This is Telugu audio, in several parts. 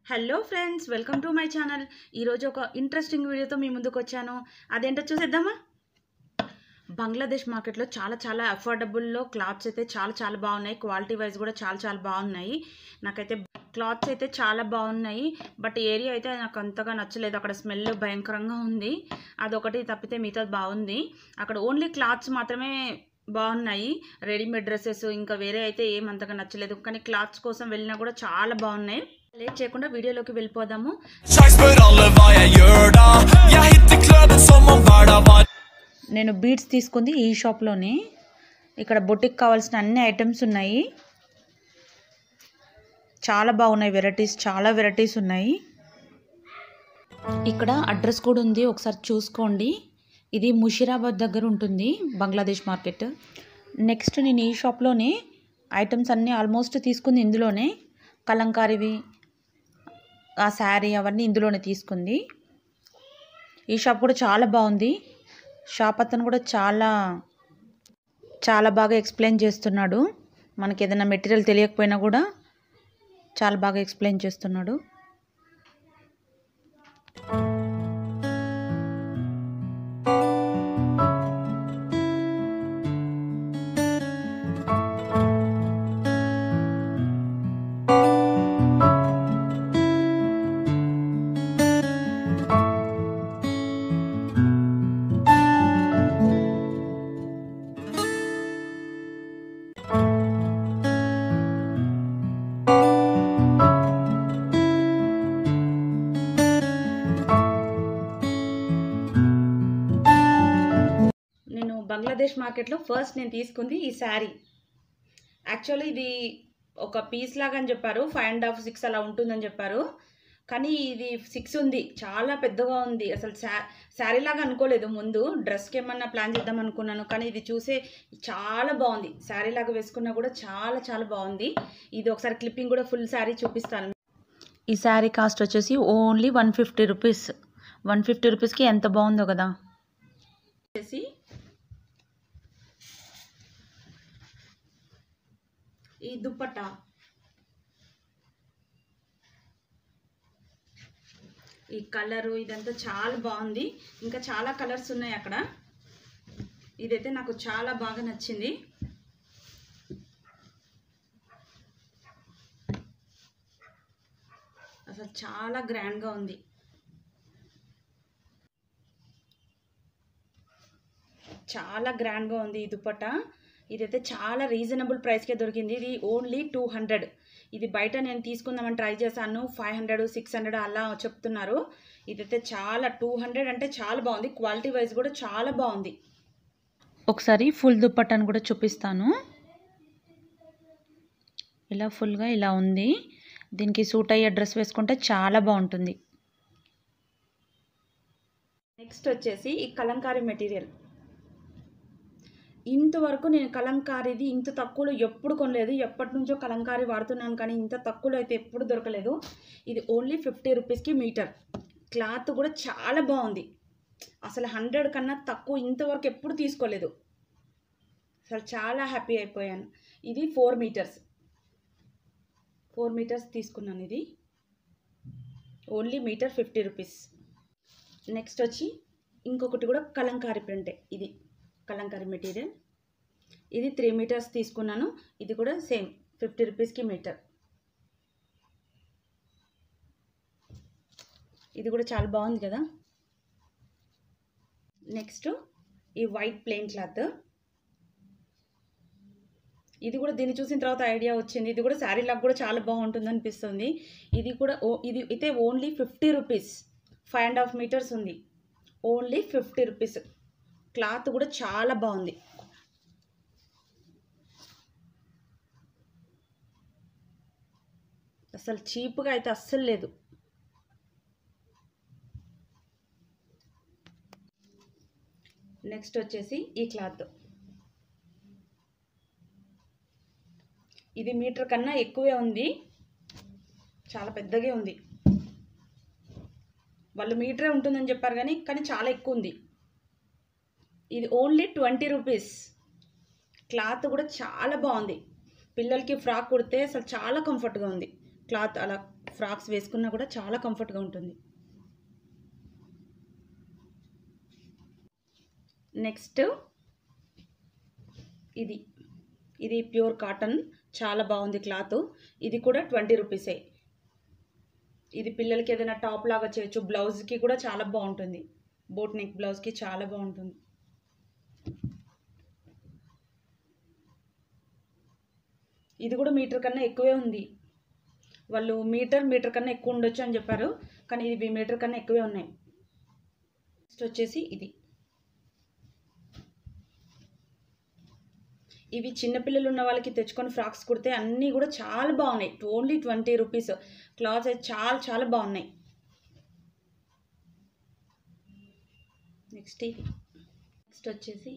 Hello friends, welcome to my channel. ఈరోజు ఒక ఇంట్రెస్టింగ్ వీడియోతో మీ ముందుకు వచ్చాను. అదేంటో చూసేద్దామా? బంగ్లాదేశ్ మార్కెట్లో చాలా అఫోర్డబుల్లో క్లాత్స్ అయితే చాలా బాగున్నాయి. క్వాలిటీ వైజ్ కూడా చాలా బాగున్నాయి. నాకైతే క్లాత్స్ అయితే చాలా బాగున్నాయి. బట్ ఏరియా అయితే నాకు అంతగా నచ్చలేదు. అక్కడ స్మెల్ భయంకరంగా ఉంది. అదొకటి తప్పితే మిగతా బాగుంది. అక్కడ ఓన్లీ క్లాత్స్ మాత్రమే బాగున్నాయి. రెడీమేడ్ డ్రెస్సెస్ ఇంకా వేరే అయితే ఏమంతగా నచ్చలేదు. కానీ క్లాత్స్ కోసం వెళ్ళినా కూడా చాలా బాగున్నాయి. లేట్ చేయకుండా వీడియోలోకి వెళ్ళిపోదాము. నేను బీడ్స్ తీసుకుంది ఈ షాప్లోనే. ఇక్కడ బొటిక్ కావాల్సిన అన్ని ఐటమ్స్ ఉన్నాయి. చాలా బాగున్నాయి. చాలా వెరైటీస్ ఉన్నాయి. ఇక్కడ అడ్రస్ కూడా ఉంది, ఒకసారి చూసుకోండి. ఇది ముషీరాబాద్ దగ్గర ఉంటుంది, బంగ్లాదేశ్ మార్కెట్. నెక్స్ట్ నేను ఈ షాప్లోనే ఐటమ్స్ అన్నీ ఆల్మోస్ట్ తీసుకుంది. ఇందులోనే కలంకారీవి, ఆ శారీ అవన్నీ ఇందులోనే తీసుకుంది. ఈ షాప్ కూడా చాలా బాగుంది. షాప్ అతను కూడా చాలా బాగా ఎక్స్ప్లెయిన్ చేస్తున్నాడు. మనకి ఏదైనా మెటీరియల్ తెలియకపోయినా కూడా చాలా బాగా ఎక్స్ప్లెయిన్ చేస్తున్నాడు. బంగ్లాదేశ్ మార్కెట్లో ఫస్ట్ నేను తీసుకుంది ఈ శారీ. యాక్చువల్లీ ఇది ఒక పీస్ లాగా అని చెప్పారు. 5.5, 6 అలా ఉంటుందని చెప్పారు. కానీ ఇది 6 ఉంది. చాలా పెద్దగా ఉంది. అసలు శారీ లాగా అనుకోలేదు. ముందు డ్రెస్కి ఏమన్నా ప్లాన్ చేద్దాం అనుకున్నాను. కానీ ఇది చూసే చాలా బాగుంది. శారీ లాగా వేసుకున్నా కూడా చాలా బాగుంది. ఇది ఒకసారి క్లిప్పింగ్ కూడా ఫుల్ శారీ చూపిస్తాను. ఈ శారీ కాస్ట్ వచ్చేసి ఓన్లీ 150 రూపీస్. 150 రూపీస్కి ఎంత బాగుందో కదా. వచ్చేసి ఈ దుప్పట్టా, ఈ కలరు ఇదంతా చాలా బాగుంది. ఇంకా చాలా కలర్స్ ఉన్నాయి అక్కడ. ఇదైతే నాకు చాలా బాగా నచ్చింది. అసలు చాలా గ్రాండ్గా ఉంది. చాలా గ్రాండ్గా ఉంది ఈ దుప్పట్టా. ఇదైతే చాలా రీజనబుల్ ప్రైస్కే దొరికింది. ఇది ఓన్లీ 200. ఇది బయట నేను తీసుకుందామని ట్రై చేశాను. 500, 600 అలా చెప్తున్నారు. ఇదైతే 200 అంటే చాలా బాగుంది. క్వాలిటీ వైజ్ కూడా చాలా బాగుంది. ఒకసారి ఫుల్ దుప్పట్టాను కూడా చూపిస్తాను. ఇలా ఫుల్గా ఇలా ఉంది. దీనికి సూట్ అయ్యే డ్రెస్ వేసుకుంటే చాలా బాగుంటుంది. నెక్స్ట్ వచ్చేసి ఈ కలంకారీ మెటీరియల్. ఇంతవరకు నేను కలంకారీది ఇంత తక్కువలో ఎప్పుడు కొనలేదు. ఎప్పటి నుంచో కలంకారీ వాడుతున్నాను, కానీ ఇంత తక్కువలో అయితే ఎప్పుడు దొరకలేదు. ఇది ఓన్లీ 50 రూపీస్కి మీటర్. క్లాత్ కూడా చాలా బాగుంది. అసలు 100 కన్నా తక్కువ ఇంతవరకు ఎప్పుడు తీసుకోలేదు. అసలు చాలా హ్యాపీ అయిపోయాను. ఇది 4 మీటర్స్. 4 మీటర్స్ తీసుకున్నాను. ఇది ఓన్లీ మీటర్ 50 రూపీస్. నెక్స్ట్ వచ్చి ఇంకొకటి కూడా కలంకారీ ప్రింటే. ఇది కలంకారీ మెటీరియల్. ఇది 3 మీటర్స్ తీసుకున్నాను. ఇది కూడా సేమ్ 50 రూపీస్కి మీటర్. ఇది కూడా చాలా బాగుంది కదా. నెక్స్ట్ ఈ వైట్ ప్లెయిన్ క్లాత్. ఇది కూడా దీన్ని చూసిన తర్వాత ఐడియా వచ్చింది. ఇది కూడా శారీ లాగా కూడా చాలా బాగుంటుంది అనిపిస్తుంది. ఇది కూడా ఇది అయితే ఓన్లీ 50 రూపీస్. 5.5 మీటర్స్ ఉంది. Only 50 rupees. క్లాత్ కూడా చాలా బాగుంది. అసలు చీప్గా అయితే అస్సలు లేదు. నెక్స్ట్ వచ్చేసి ఈ క్లాత్. ఇది మీటర్ కన్నా ఎక్కువే ఉంది. చాలా పెద్దగా ఉంది. వాళ్ళు మీటరే ఉంటుందని చెప్పారు కానీ చాలా ఎక్కువ ఉంది. ఇది ఓన్లీ 20 రూపీస్. క్లాత్ కూడా చాలా బాగుంది. పిల్లలకి ఫ్రాక్ కుడితే అసలు చాలా కంఫర్ట్గా ఉంది. క్లాత్ అలా ఫ్రాక్స్ వేసుకున్నా కూడా చాలా కంఫర్ట్గా ఉంటుంది. నెక్స్ట్ ఇది ప్యూర్ కాటన్, చాలా బాగుంది క్లాత్. ఇది కూడా 20 రూపీసే. ఇది పిల్లలకి ఏదైనా టాప్ లాగా చేయొచ్చు, బ్లౌజ్కి కూడా చాలా బాగుంటుంది. బోట్ నెక్ బ్లౌజ్కి చాలా బాగుంటుంది. ఇది కూడా మీటర్ కన్నా ఎక్కువే ఉంది. వాళ్ళు మీటర్ కన్నా ఎక్కువ ఉండొచ్చు అని చెప్పారు, కానీ ఇవి మీటర్ కన్నా ఎక్కువే ఉన్నాయి. నెక్స్ట్ వచ్చేసి ఇవి చిన్నపిల్లలు ఉన్న వాళ్ళకి తెచ్చుకొని ఫ్రాక్స్ కుడితే అన్నీ కూడా చాలా బాగున్నాయి. Only 20 rupees. క్లాత్స్ అయితే చాలా చాలా బాగున్నాయి. నెక్స్ట్ వచ్చేసి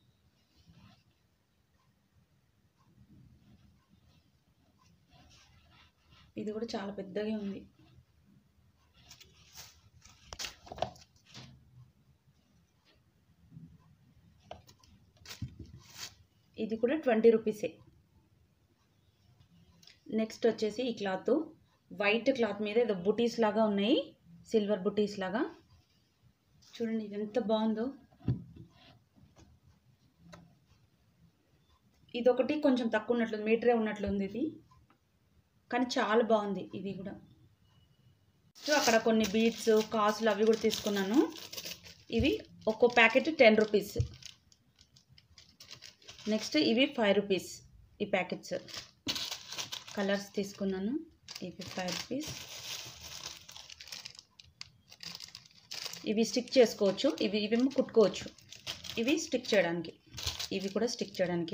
ఇది కూడా చాలా పెద్దగా ఉంది. ఇది కూడా 20 రూపీసే. నెక్స్ట్ వచ్చేసి ఈ క్లాత్ వైట్ క్లాత్ మీద ఏదో బుటీస్ లాగా ఉన్నాయి, సిల్వర్ బుటీస్ లాగా. చూడండి ఇది ఎంత బాగుందో. ఇదొకటి కొంచెం తక్కువ ఉన్నట్లుంది, మీటరే ఉన్నట్లుంది ఇది, కానీ చాలా బాగుంది ఇది కూడా. సో అక్కడ కొన్ని బీడ్స్, కాసులు అవి కూడా తీసుకున్నాను. ఇవి ఒక్కో ప్యాకెట్ 10 రూపీస్. నెక్స్ట్ ఇవి 5 రూపీస్ ఈ ప్యాకెట్స్. కలర్స్ తీసుకున్నాను. ఇవి 5 రూపీస్. ఇవి స్టిక్ చేసుకోవచ్చు, ఇవేమో కుట్టుకోవచ్చు. ఇవి స్టిక్ చేయడానికి, ఇవి కూడా స్టిక్ చేయడానికి.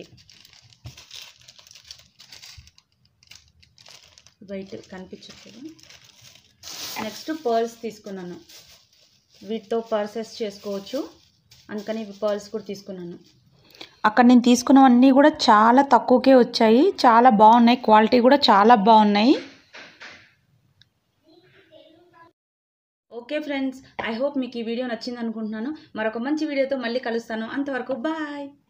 వైట్ కనిపించట్లేదు. నెక్స్ట్ పర్ల్స్ తీసుకున్నాను. వీటితో పర్సెస్ చేసుకోవచ్చు, అందుకని ఇవి పర్ల్స్ కూడా తీసుకున్నాను. అక్కడ నేను తీసుకున్నవన్నీ కూడా చాలా తక్కువకే వచ్చాయి, చాలా బాగున్నాయి, క్వాలిటీ కూడా చాలా బాగున్నాయి. ఓకే ఫ్రెండ్స్, ఐ హోప్ మీకు ఈ వీడియో నచ్చింది అనుకుంటున్నాను. మరొక మంచి వీడియోతో మళ్ళీ కలుస్తాను. అంతవరకు బాయ్.